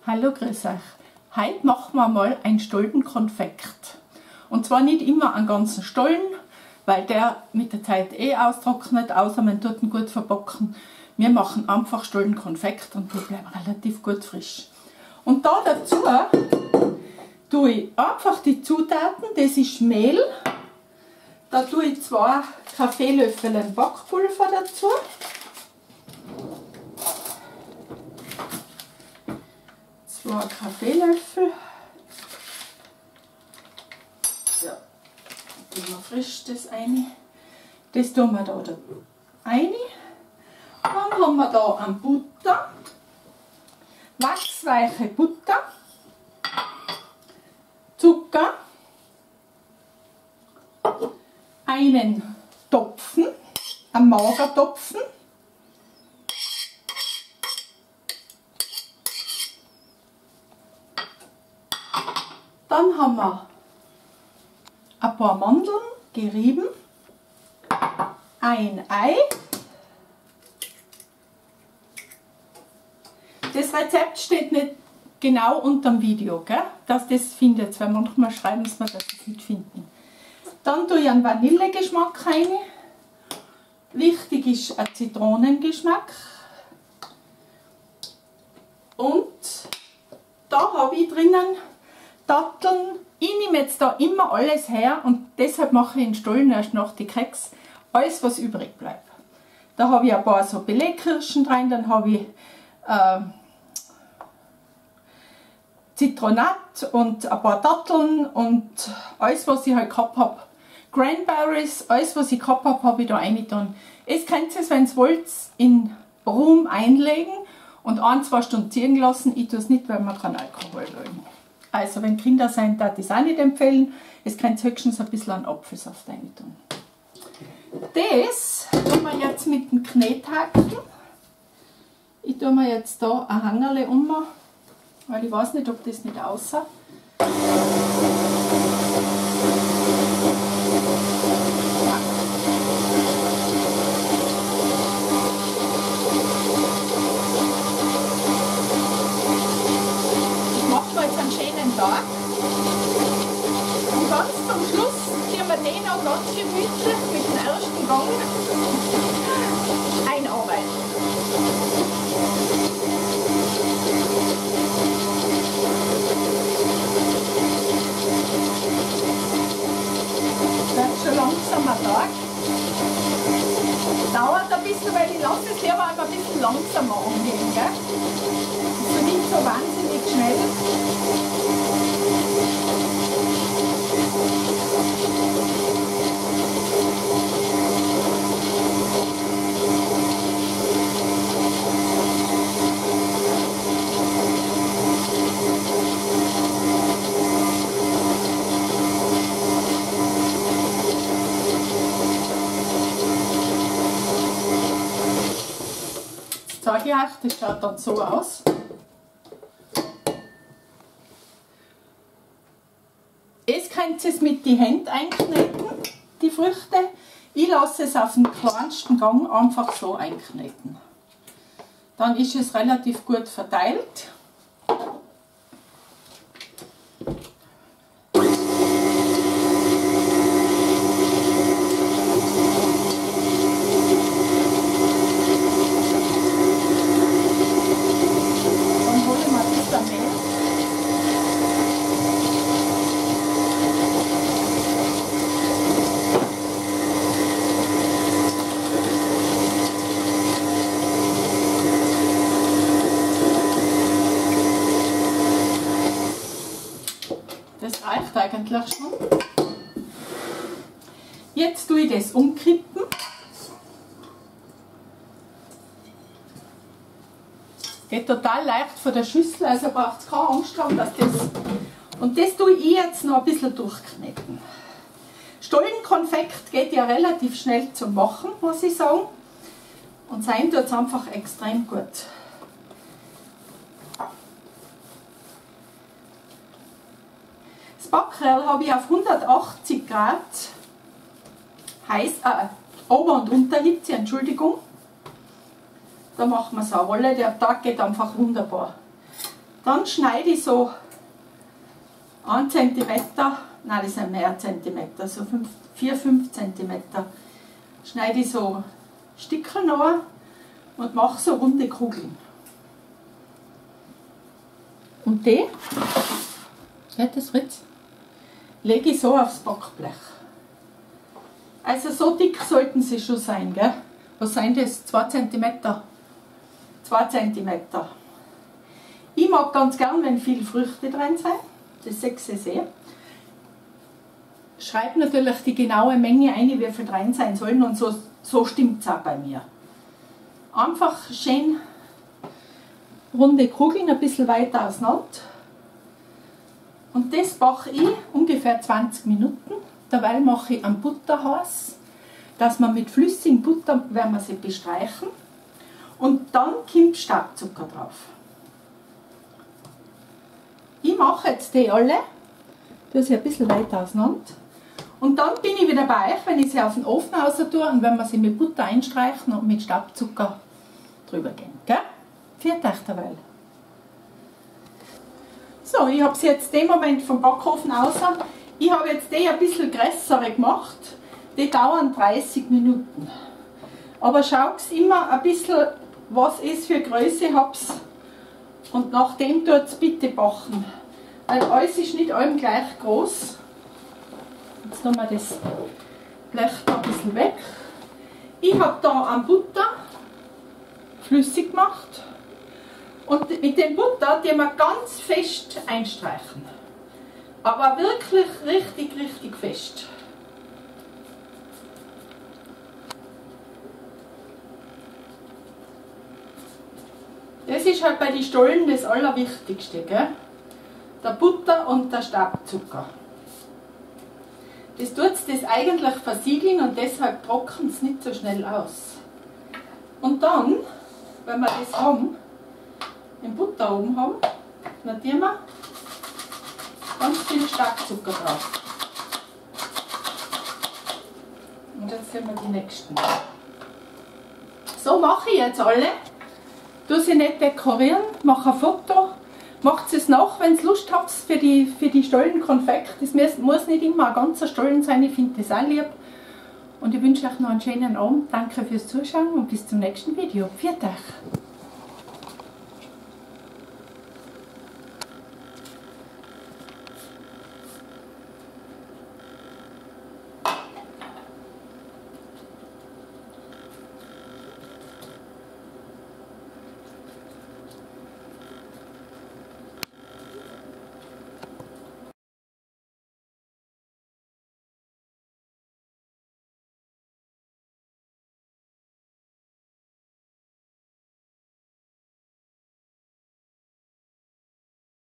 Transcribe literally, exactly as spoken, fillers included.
Hallo, grüß euch. Heute machen wir mal ein Stollenkonfekt. Und zwar nicht immer einen ganzen Stollen, weil der mit der Zeit eh austrocknet, außer man tut ihn gut verbacken. Wir machen einfach Stollenkonfekt und die bleiben relativ gut frisch. Und da dazu tue ich einfach die Zutaten, das ist Mehl. Da tue ich zwei Kaffeelöffel Backpulver dazu. Zwei Kaffeelöffel. Ja, tun wir frisch das rein. Das tun wir da rein. Dann haben wir da eine Butter, wachsweiche Butter, Zucker, einen Topfen, einen Magertopfen, dann haben wir ein paar Mandeln gerieben, ein Ei. Das Rezept steht nicht genau unter dem Video, gell? Dass das findet, weil manchmal schreiben sie mir, dass sie es nicht finden. Dann tue ich einen Vanillegeschmack rein. Wichtig ist ein Zitronengeschmack. Und da habe ich drinnen Datteln. Ich nehme jetzt da immer alles her und deshalb mache ich in Stollen erst noch die Keks. Alles, was übrig bleibt. Da habe ich ein paar so Belegkirschen rein, dann habe ich äh, Zitronat und ein paar Datteln und alles, was ich halt gehabt habe. Cranberries, alles, was ich gehabt habe, habe ich da reingetan. Jetzt könnt ihr es, wenn ihr wollt, in Rum einlegen und ein, zwei Stunden ziehen lassen. Ich tue es nicht, weil wir keinen Alkohol wollen. Also, wenn Kinder sind, darf ich es auch nicht empfehlen. Jetzt könnt ihr höchstens ein bisschen an Apfelsaft reintun. Das tun wir jetzt mit dem Knethaken. Ich tue mir jetzt da ein Hangerle um, weil ich weiß nicht, ob das nicht aussah. Ich mache mir jetzt einen schönen Tag. Und ganz zum Schluss ziehen wir den auch ganz gemütlich mit dem ersten Gang einarbeiten. Schon langsamer Tag. Dauert ein bisschen, weil ich lasse es lieber ein bisschen langsamer angehen. Gell? Also nicht so wahnsinnig schnell. Sage ich euch, das schaut dann so aus. Jetzt könnt ihr es mit den Händen einkneten, die Früchte. Ich lasse es auf den kleinsten Gang einfach so einkneten. Dann ist es relativ gut verteilt. Das reicht eigentlich schon. Jetzt tue ich das umkippen. Geht total leicht von der Schüssel, also braucht es keine Angst haben, dass das... Und das tue ich jetzt noch ein bisschen durchkneten. Stollenkonfekt geht ja relativ schnell zum Machen, muss ich sagen. Und sein tut es einfach extrem gut. Das Backrell habe ich auf hundertachtzig Grad heiß, äh, Ober- und Unterhitze, Entschuldigung. Da machen wir es auch. Wolle, der Tag geht einfach wunderbar. Dann schneide ich so einen Zentimeter, nein, das sind mehr Zentimeter, so vier bis fünf Zentimeter, schneide ich so Stückchen an und mache so runde Kugeln. Und die, geht das Fritz, lege ich so aufs Backblech. Also so dick sollten sie schon sein, gell? Was sind das? zwei Zentimeter. zwei Zentimeter. Ich mag ganz gern, wenn viele Früchte drin sind. Das seht ihr sehr. Schreibe natürlich die genaue Menge ein, wie viel drin sein sollen, und so, so stimmt es auch bei mir. Einfach schön runde Kugeln, ein bisschen weiter auseinander. Und das mache ich ungefähr zwanzig Minuten. Dabei mache ich einen Butter heiß, dass man mit flüssigem Butter werden wir sie bestreichen. Und dann kommt Stabzucker drauf. Ich mache jetzt die alle, tue sie ein bisschen weiter auseinander. Und dann bin ich wieder bei euch, wenn ich sie auf den Ofen raus tue und wenn wir sie mit Butter einstreichen und mit Stabzucker drüber gehen. Gell? Viert euch derweil. So, ich habe sie jetzt den Moment vom Backofen raus. Ich habe jetzt die ein bisschen größere gemacht. Die dauern dreißig Minuten. Aber schaut immer ein bisschen, was ist für Größe habt. Und nachdem tut es bitte backen. Weil alles ist nicht allem gleich groß. Jetzt tun wir das Blech da ein bisschen weg. Ich habe da eine Butter flüssig gemacht. Und mit dem Butter die wir ganz fest einstreichen. Aber wirklich richtig, richtig fest. Das ist halt bei den Stollen das Allerwichtigste, gell? Der Butter und der Stabzucker. Das tut das eigentlich versiegeln und deshalb trocknet es nicht so schnell aus. Und dann, wenn wir das haben, den Butter oben haben, dann tun wir ganz viel Stabzucker drauf. Und jetzt sehen wir die nächsten. So mache ich jetzt alle. Du sie nicht dekorieren, mache ein Foto, macht es nach, wenn ihr Lust habt für die, für die Stollenkonfekt. Das muss nicht immer ein ganzer Stollen sein, ich finde das auch lieb. Und ich wünsche euch noch einen schönen Abend. Danke fürs Zuschauen und bis zum nächsten Video. Pfiat euch!